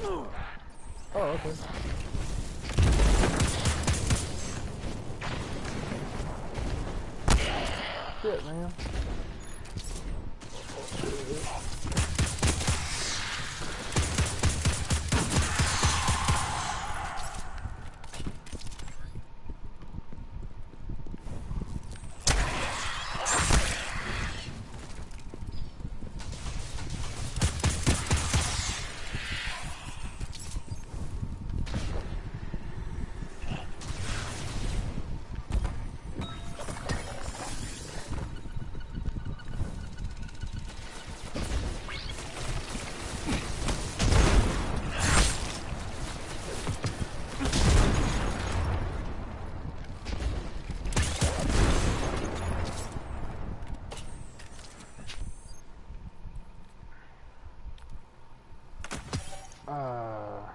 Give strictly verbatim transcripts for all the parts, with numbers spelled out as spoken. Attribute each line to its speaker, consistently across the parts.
Speaker 1: Oh, okay. Shit, man. Uh,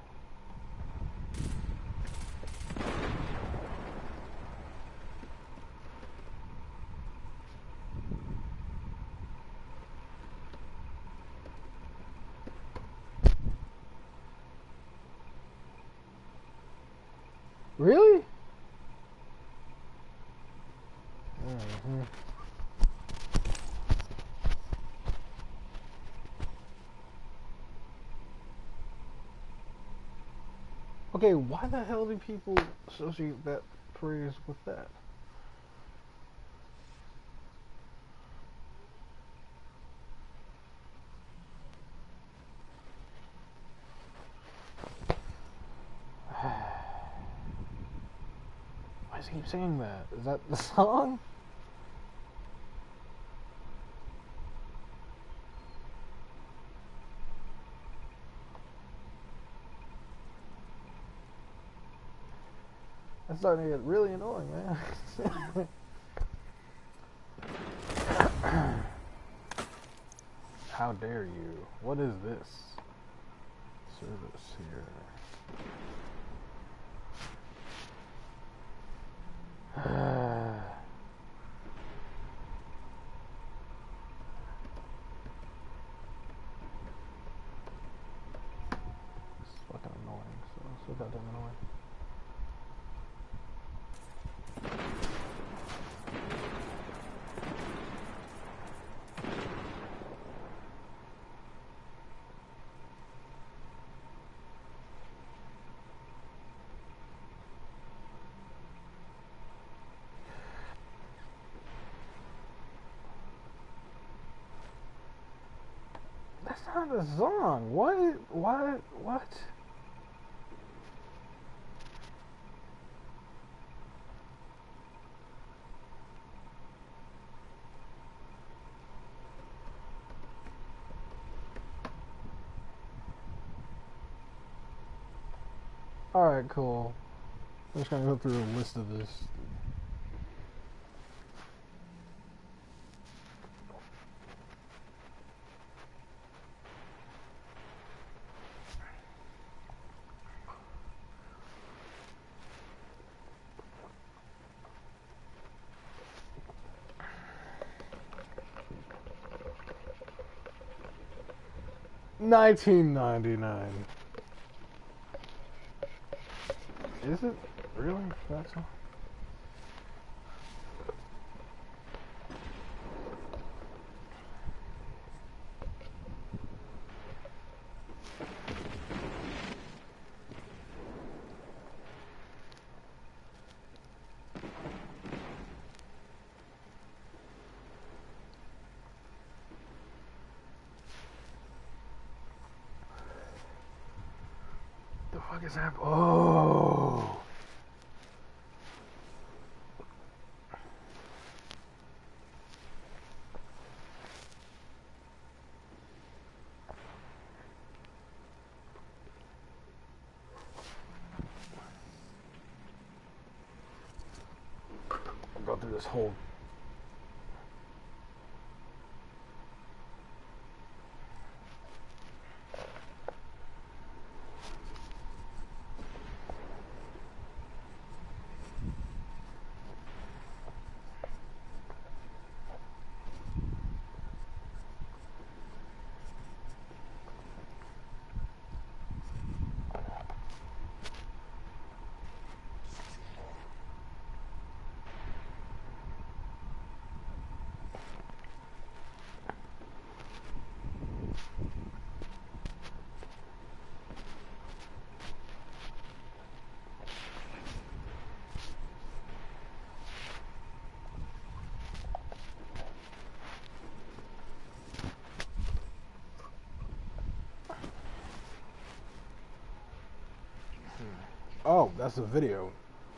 Speaker 1: really? Mm-hmm. Okay, why the hell do people associate that phrase with that? Why does he keep saying that? Is that the song? That's starting to get really annoying, man. How dare you? What is this? Service here. It's fucking annoying, so so goddamn annoying. That's not a song. What? What? What? Alright, cool. I'm just gonna go through a list of this. nineteen ninety-nine. Is it really? That's all. The fuck is happening? Oh. I'll go through this whole. Oh, that's a video.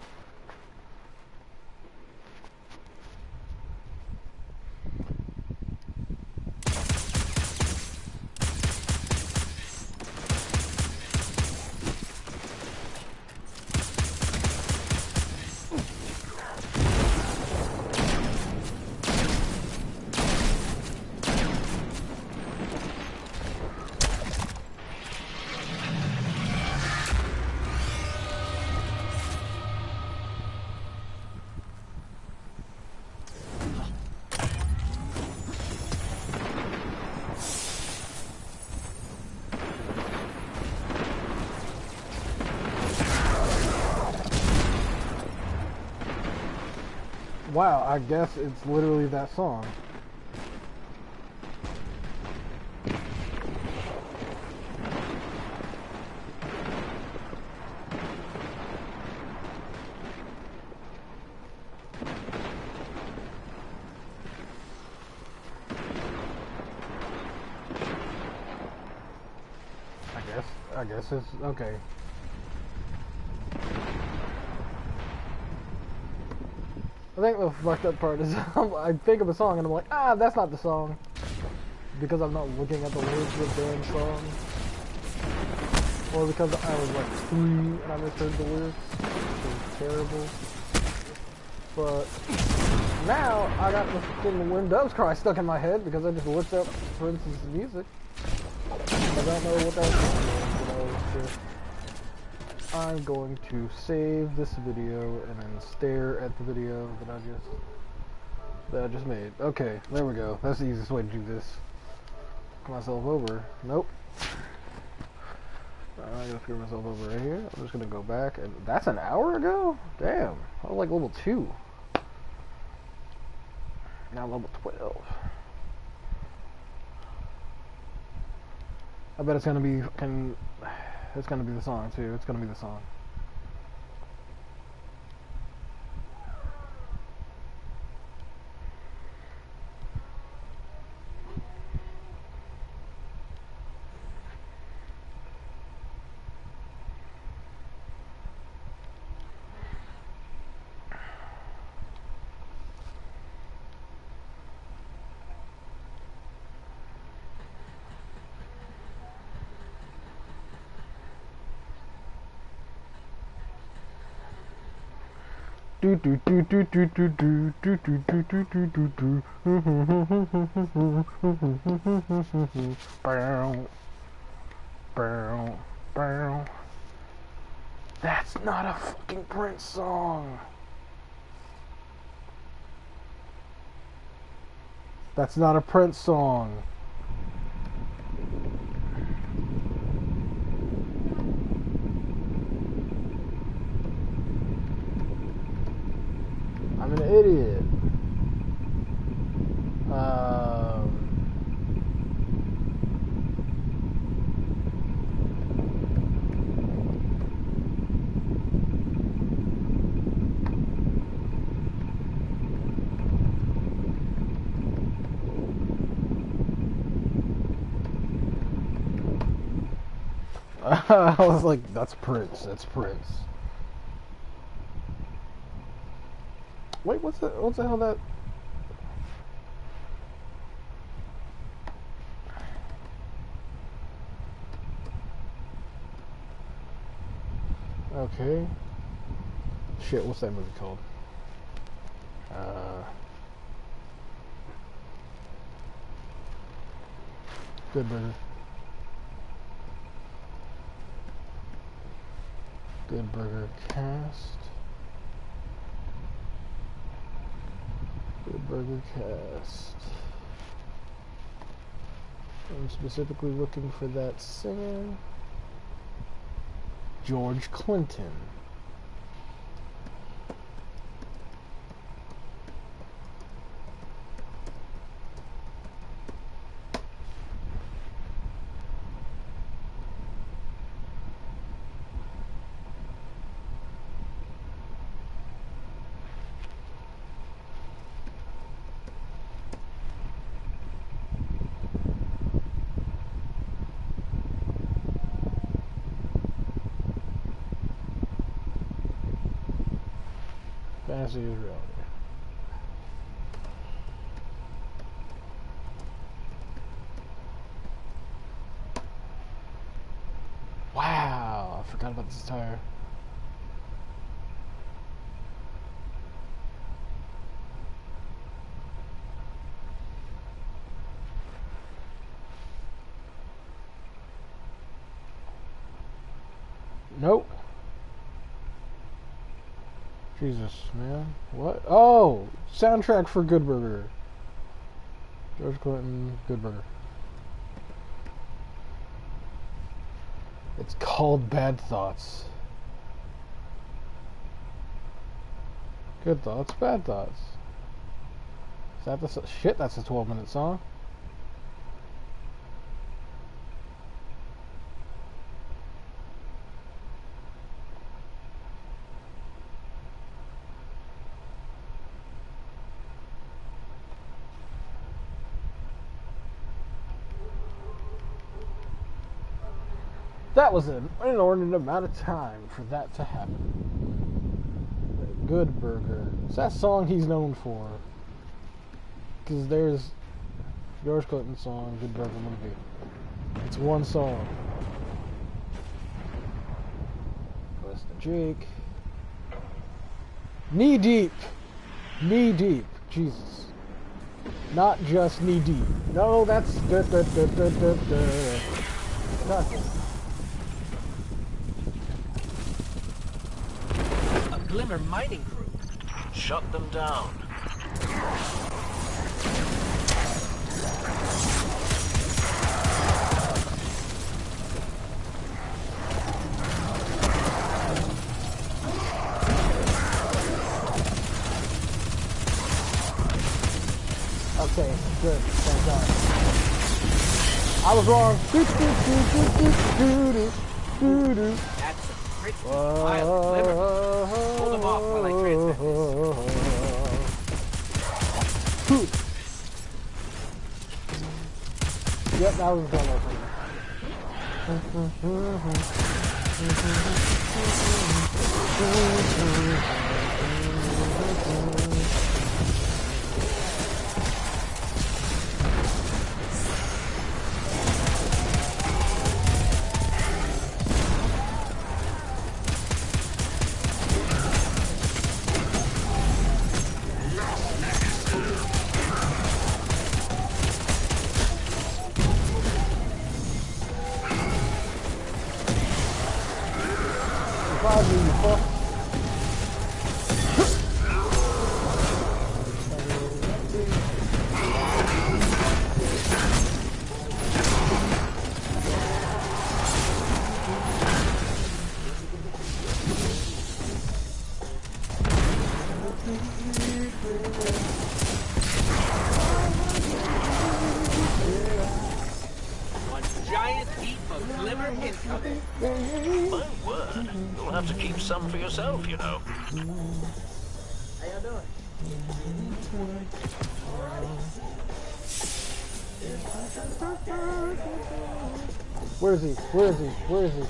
Speaker 1: Wow, I guess it's literally that song. I guess, I guess it's, okay. I think the fucked up part is I think of a song and I'm like, ah, that's not the song. Because I'm not looking at the words of the damn song. Or because I was like three and I misheard the lyrics. It was terrible. But now I got the fucking When Doves Cry stuck in my head because I just looked up Prince's music. I don't know what that song is, but I was just... I'm going to save this video and then stare at the video that I just that I just made. Okay, there we go. That's the easiest way to do this. Screw myself over. Nope. I'm gonna screw myself over right here. I'm just gonna go back and that's an hour ago? Damn. I was like level two. Now level twelve. I bet it's gonna be fucking It's gonna be the song too. It's gonna be the song. Do do do do do do do do do do do do do do. Bow, bow, bow. That's not a fucking Prince song. That's not a Prince song. I'm an idiot. Um, I was like, that's Prince. That's Prince. Wait, what's the what's the hell that? Okay. Shit, what's that movie called? Uh, Good Burger. Good Burger cast. Good Burger cast. I'm specifically looking for that singer. George Clinton. Fantasy is reality. Wow, I forgot about this tire. Nope. Jesus, man. What? Oh! Soundtrack for Good Burger. George Clinton, Good Burger. It's called Bad Thoughts. Good Thoughts, Bad Thoughts. Is that the... So shit, that's a twelve minute song. That was an inordinate amount of time for that to happen. Good Burger. It's that song he's known for. Because there's George Clinton's song, Good Burger movie. It's one song. What's the Jake? Knee deep. Knee deep. Jesus. Not just knee deep. No, that's... Da, da, da, da, da, da. Not that.
Speaker 2: Glimmer mining crew. Shut them down.
Speaker 1: Okay, good. Thank God. I was wrong.
Speaker 2: That's some pretty wild glimmer. Hold them off while I transmit this.
Speaker 1: Yep, that was done
Speaker 2: One giant heap of glimmer incoming.
Speaker 3: My word, you'll have to keep some for yourself, you know.
Speaker 2: How y'all doing?
Speaker 1: Where is he? Where is he? Where is he?